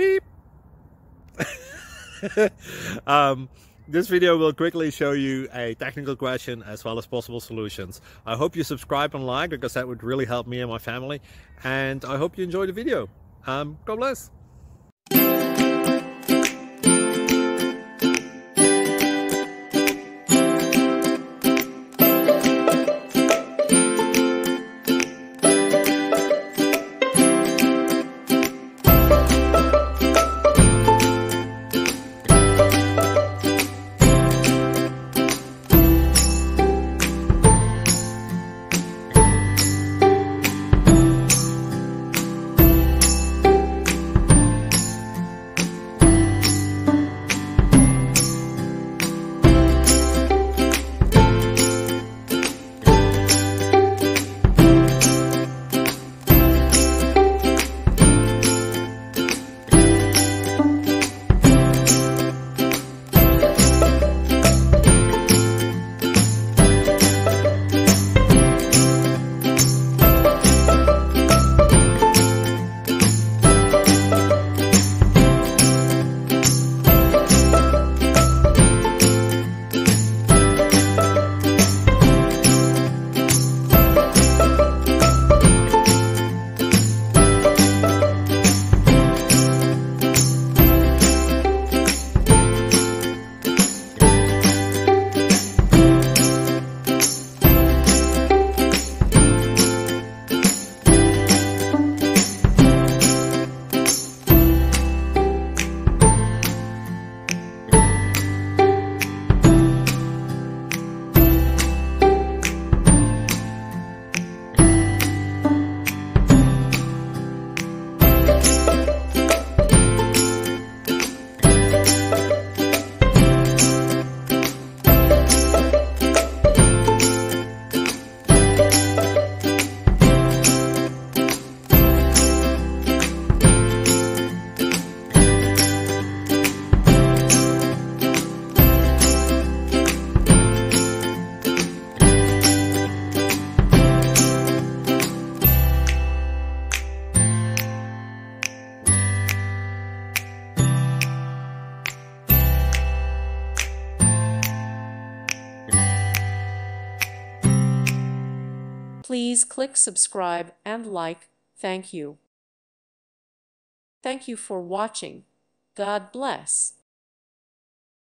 Beep. This video will quickly show you a technical question as well as possible solutions. I hope you subscribe and like, because that would really help me and my family. And I hope you enjoy the video. God bless. Please click subscribe and like. Thank you. Thank you for watching. God bless.